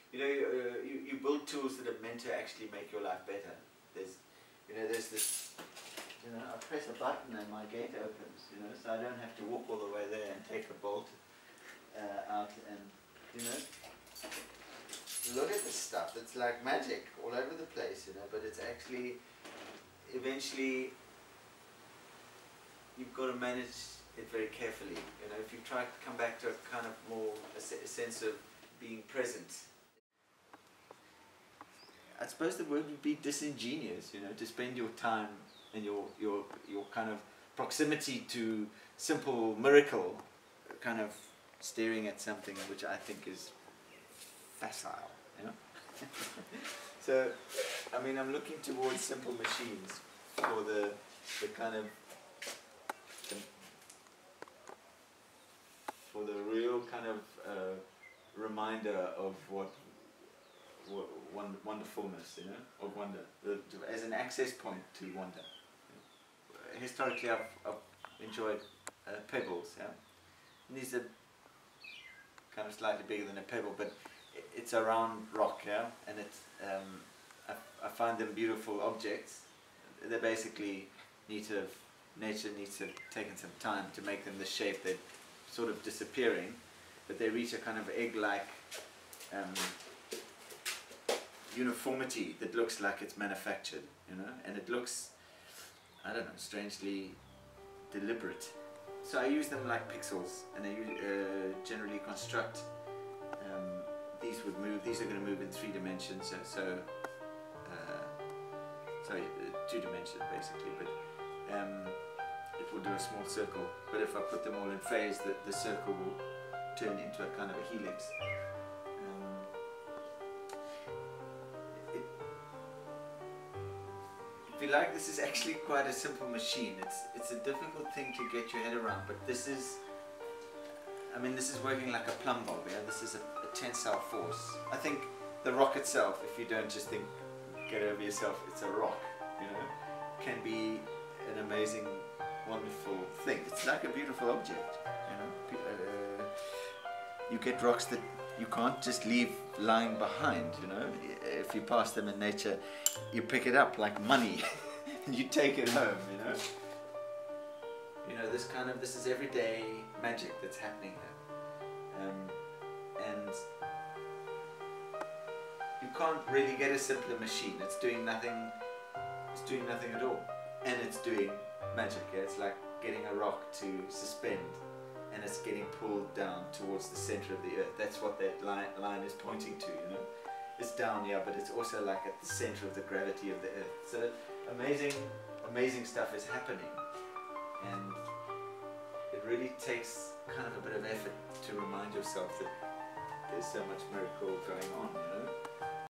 you build tools that are meant to actually make your life better. There's this, I press a button and my gate opens, so I don't have to walk all the way there and take a bolt out and, look at this stuff. It's like magic all over the place, but it's actually, eventually, you've got to manage it very carefully. If you try to come back to a kind of more, a sense of being present. I suppose the word would be disingenuous, to spend your time and your kind of proximity to simple miracle, kind of staring at something which I think is facile, So, I mean, I'm looking towards simple machines for the kind of, for the real kind of reminder of wonderfulness, of wonder, as an access point to wonder. Historically, I've enjoyed pebbles. And these are kind of slightly bigger than a pebble, but it's a round rock, and it's I find them beautiful objects. They're basically nature needs to have taken some time to make them the shape. They're sort of disappearing, but they reach a kind of egg-like uniformity that looks like it's manufactured, and it looks, I don't know, strangely deliberate. So I use them like pixels, and I generally construct. These would move. These are going to move in 3 dimensions. Sorry, 2 dimensions basically. But it will do a small circle. But if I put them all in phase, the circle will turn into a kind of a helix. If you like, this is actually quite a simple machine. It's a difficult thing to get your head around, but this is working like a plumb bob. This is a tensile force. I think the rock itself, if you don't just think, get over yourself, it's a rock, can be an amazing, wonderful thing. It's like a beautiful object, You get rocks that you can't just leave lying behind, If you pass them in nature, you pick it up like money and you take it home, this is everyday magic that's happening here. And you can't really get a simpler machine. It's doing nothing at all. And it's doing magic. It's like getting a rock to suspend, and it's getting pulled down towards the center of the earth. That's what that line is pointing to, It's down here, but it's also like at the center of the gravity of the earth. So amazing stuff is happening, and it really takes kind of a bit of effort to remind yourself that there's so much miracle going on,